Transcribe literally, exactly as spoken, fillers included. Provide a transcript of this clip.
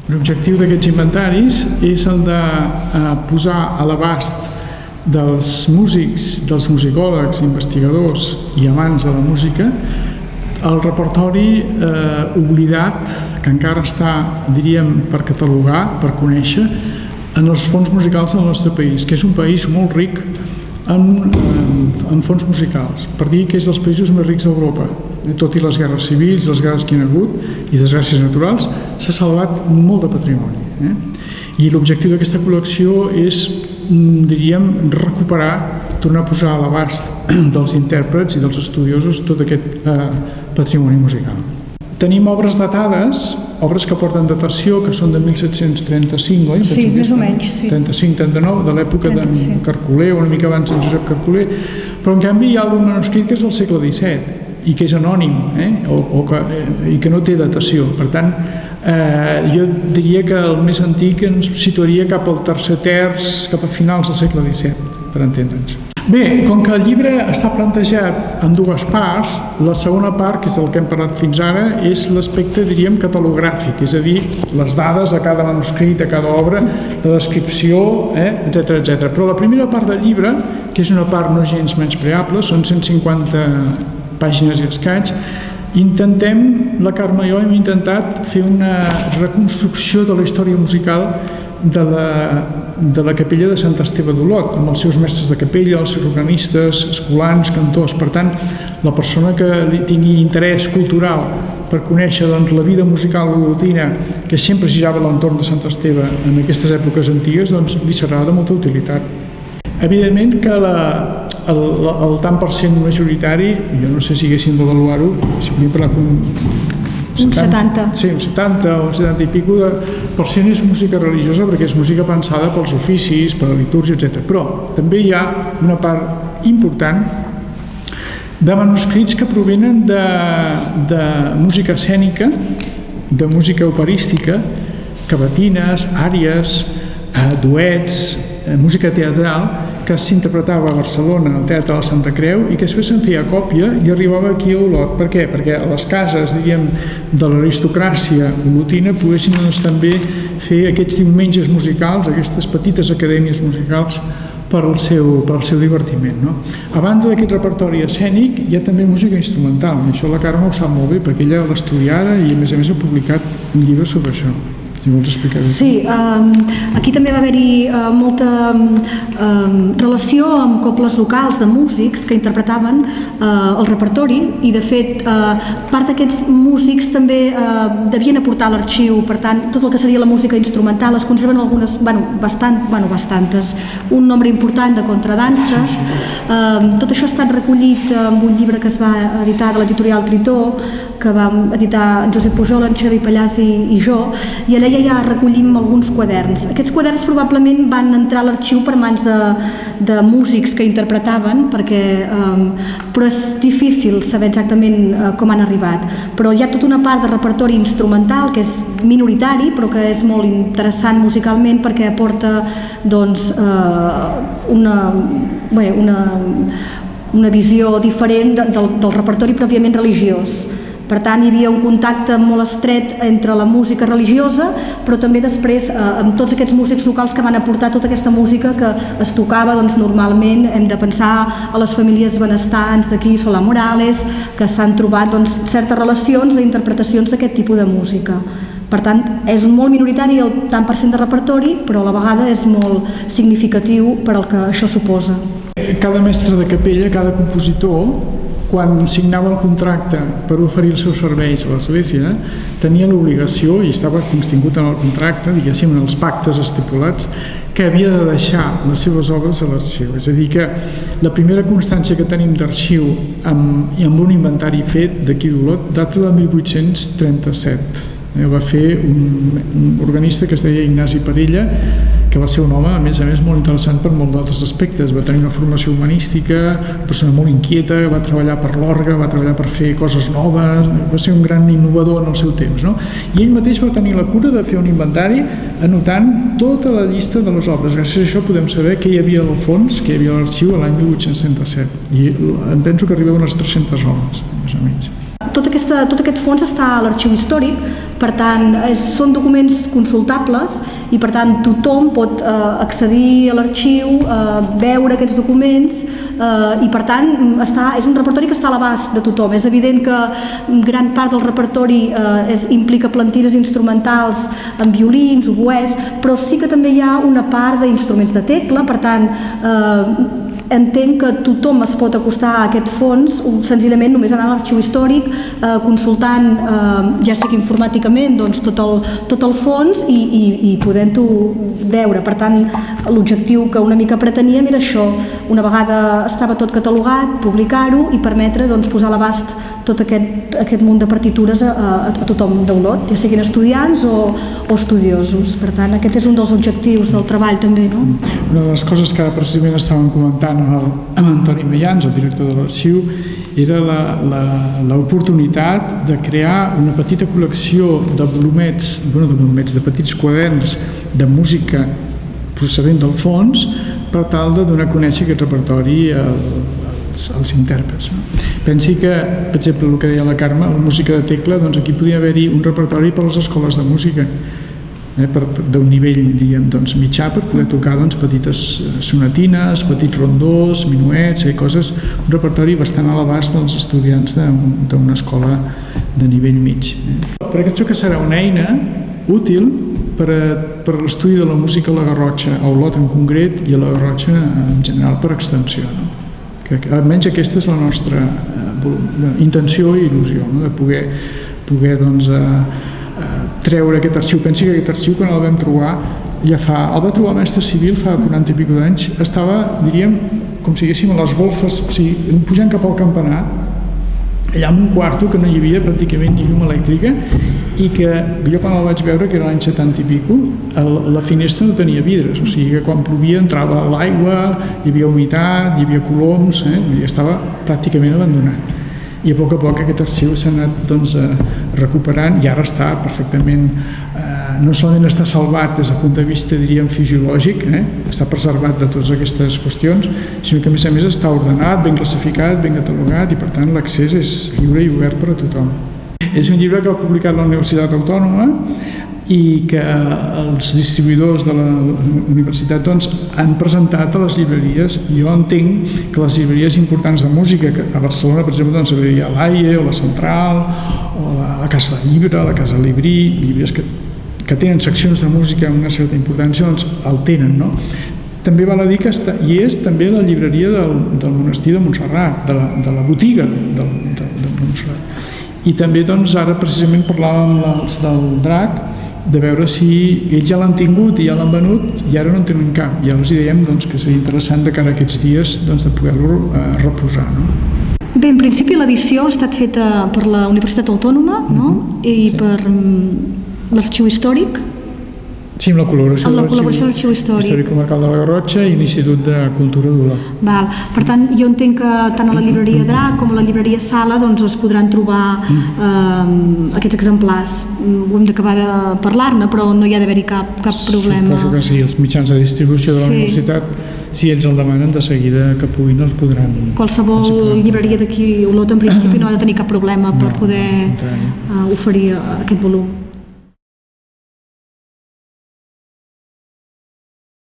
L'objectiu d'aquests inventaris és el de posar a l'abast dels músics, dels musicòlegs, investigadors i amants de la música el repertori eh, oblidat que encara està, diríem, per catalogar, per conèixer en els fons musicals del nostre país, que és un país molt ric en, en, en fons musicals, per dir que és dels països més rics d'Europa. Tot i les guerres civils, les guerres que hi ha hagut i desgràcies naturals, s'ha salvat molt de patrimoni. Eh? I l'objectiu d'aquesta col·lecció és, diríem, recuperar, tornar a posar a l'abast dels intèrprets i dels estudiosos tot aquest eh, patrimoni musical. Tenim obres datades, obres que porten datació, que són de mil set-cents trenta-cinc, oi? Sí, més o menys, sí. trenta-cinc trenta-nou, de l'època d'en Carcoler, una mica abans d'en Josep Carcoler, però en canvi hi ha algun manuscrit que és del segle disset i que és anònim, eh? o, o que, eh, i que no té datació. Per tant, eh, jo diria que el més antic ens situaria cap al tercer terç, cap a finals del segle disset, per entendre'ns. Bé, com que el llibre està plantejat en dues parts, la segona part, que és el que hem parlat fins ara, és l'aspecte, diríem, catalogràfic, és a dir, les dades a cada manuscrit, a cada obra, la descripció, eh, etcètera, etcètera. Però la primera part del llibre, que és una part no gens menyspreable, són cent cinquanta pàgines i escaig, intentem, la Carme i jo hem intentat fer una reconstrucció de la història musical de la, de la capella de Sant Esteve d'Olot, amb els seus mestres de capella, els seus organistes, escolans, cantors. Per tant, la persona que li tingui interès cultural per conèixer doncs, la vida musical olotina, que sempre girava a l'entorn de Sant Esteve en aquestes èpoques antigues, doncs, li serà de molta utilitat. Evidentment que la, el, el tant per cent majoritari, jo no sé si haguéssim d'avaluar-ho, si podríem parlar com un setanta. Sí, un setanta o setanta i pico de per cent és música religiosa, perquè és música pensada pels oficis, per la litúrgia, etcètera. Però també hi ha una part important de manuscrits que provenen de, de música escènica, de música operística, cavatines, àries, eh, duets, eh, música teatral, que s'interpretava a Barcelona, al Teatre de la Santa Creu, i que després se'n feia còpia i arribava aquí a Olot. Per què? Perquè a les cases, diríem, de l'aristocràcia olotina poguessin doncs, també fer aquests diumenges musicals, aquestes petites acadèmies musicals per al seu, per al seu divertiment. No? A banda d'aquest repertori escènic, hi ha també música instrumental. I això la Carme ho sap molt bé, perquè ella l'ha estudiada i, a més a més, ha publicat un llibre sobre això. Si vols explicar-ho. Sí, um, aquí també va haver-hi uh, molta um, relació amb cobles locals de músics que interpretaven uh, el repertori i, de fet, uh, part d'aquests músics també uh, devien aportar a l'arxiu. Per tant, tot el que seria la música instrumental es conserven algunes, bueno, bastant, bueno, bastantes, un nombre important de contradanses. Um, tot això ha estat recollit en un llibre que es va editar de l'editorial Tritó, que vam editar en Josep Pujol, en Xavi Pallàs i, i jo, i allà ja recollim alguns quaderns. Aquests quaderns probablement van entrar a l'arxiu per mans de, de músics que interpretaven, perquè, eh, però és difícil saber exactament eh, com han arribat. Però hi ha tota una part de repertori instrumental que és minoritari, però que és molt interessant musicalment perquè aporta doncs, eh, una, bé, una, una visió diferent de, del, del repertori pròpiament religiós. Per tant, hi havia un contacte molt estret entre la música religiosa, però també després eh, amb tots aquests músics locals que van aportar tota aquesta música que es tocava doncs, normalment. Hem de pensar a les famílies benestants d'aquí, Solà Morales, que s'han trobat doncs, certes relacions d'interpretacions d'aquest tipus de música. Per tant, és molt minoritari el tant per cent de repertori, però a la vegada és molt significatiu per al que això suposa. Cada mestre de capella, cada compositor, quan signava el contracte per oferir els seus serveis a l'Església, tenia l'obligació, i estava contingut en el contracte, diguéssim, en els pactes estipulats, que havia de deixar les seves obres a l'arxiu. És a dir, que la primera constància que tenim d'arxiu amb, i amb un inventari fet d'aquí d'Olot data del mil vuit-cents trenta-set. El va fer un, un organista que es deia Ignasi Parella, que va ser un home, a més a més, molt interessant per molts d'altres aspectes. Va tenir una formació humanística, una persona molt inquieta, va treballar per l'orgue, va treballar per fer coses noves, va ser un gran innovador en el seu temps. No? I ell mateix va tenir la cura de fer un inventari anotant tota la llista de les obres. Gràcies a això podem saber què hi havia al fons, què hi havia a l'arxiu l'any mil vuit-cents trenta-set. I em penso que arriba a unes tres-centes obres, més o menys. Tot, aquesta, tot aquest fons està a l'arxiu històric, per tant, és, són documents consultables i per tant tothom pot eh, accedir a l'arxiu, eh, veure aquests documents eh, i per tant està, és un repertori que està a l'abast de tothom. És evident que gran part del repertori eh, és, implica plantilles instrumentals amb violins, oboès, però sí que també hi ha una part d'instruments de tecla, per tant eh, entenc que tothom es pot acostar a aquest fons senzillament només anant a l'arxiu històric, eh, consultant eh, ja sigui informàticament doncs, tot, el, tot el fons i, i, i podent-ho veure. Per tant, l'objectiu que una mica preteníem era això, una vegada estava tot catalogat, publicar-ho i permetre doncs, posar a l'abast tot aquest, aquest munt de partitures a, a, a tothom d'Olot, ja siguin estudiants o, o estudiosos. Per tant, aquest és un dels objectius del treball també, no? Una de les coses que ara precisament estàvem comentant amb, el, amb Antoni Mayans, el director de l'arxiu, era l'oportunitat de crear una petita col·lecció de volumets, bueno, de volumets, de petits quaderns de música procedent del fons per tal de donar a conèixer aquest repertori als, als intèrprets. No? Pensi que, per exemple, el que deia la Carme, la música de tecla, doncs aquí podria haver-hi un repertori per a les escoles de música, eh, d'un nivell, diguem, doncs, mitjà per poder tocar doncs, petites sonatines, petits rondós, minuets, eh, coses, un repertori bastant a l'abast dels estudiants d'una escola de nivell mig. Eh. Per això que serà una eina útil per a, per a l'estudi de la música a la Garrotxa, a Olot en concret i a la Garrotxa en general per extensió. No? Que, almenys aquesta és la nostra eh, intenció i il·lusió, no? De poder, poder doncs, eh, eh, treure aquest arxiu. Pensi que aquest arxiu, quan el vam trobar, ja fa, el va trobar el mestre civil fa quaranta i escaig d'anys, estava, diríem, com si diguéssim a les golfes, o sigui, pujant cap al campanar, allà en un quarto que no hi havia pràcticament ni llum elèctrica i que jo quan el vaig veure, que era l'any setanta i pico, la finestra no tenia vidres, o sigui que quan plovia entrava l'aigua, hi havia humitat, hi havia coloms, eh? I estava pràcticament abandonat. I a poc a poc aquest arxiu s'ha anat doncs, recuperant i ara està perfectament, eh, no solament està salvat des del punt de vista, diríem, fisiològic, eh? Està preservat de totes aquestes qüestions, sinó que a més a més està ordenat, ben classificat, ben catalogat i per tant l'accés és lliure i obert per a tothom. És un llibre que ha publicat la Universitat Autònoma i que els distribuïdors de la universitat doncs, han presentat a les llibreries. Jo entenc que les llibreries importants de música, que a Barcelona, per exemple, doncs, hi ha l'Aie o la Central o la, la Casa del Llibre, la Casa del Librí, llibreries que, que tenen seccions de música amb una certa importància, doncs el tenen, no? També val a dir que està, i és també la llibreria del, del monestir de Montserrat, de la, de la botiga del, de, de Montserrat. I també doncs, ara precisament parlàvem amb els del Drac de veure si ells ja l'han tingut i ja l'han venut i ara no en tenen cap. Ja els dèiem doncs, que seria interessant de cara a aquests dies doncs, de poder-lo eh, reposar. No? Bé, en principi l'edició ha estat feta per la Universitat Autònoma, no? Mm-hmm. I sí. Per um, l'Arxiu Històric. Sí, amb la col·laboració, amb la col·laboració de l'Arxiu Històric. Històric Comarcal de la Garrotxa i l'Institut de Cultura d'Olot. Val. Per tant, jo entenc que tant a la llibreria Drac com a la llibreria Sala doncs, es podran trobar mm. eh, aquests exemplars. Ho hem d'acabar de parlar-ne, però no hi ha d'haver-hi cap, cap problema. Suposo que sí, els mitjans de distribució de la sí. Universitat, si ells el demanen, de seguida que puguin els podran... Qualsevol llibreria d'aquí Olot en principi no ha de tenir cap problema per no, poder uh, oferir aquest volum.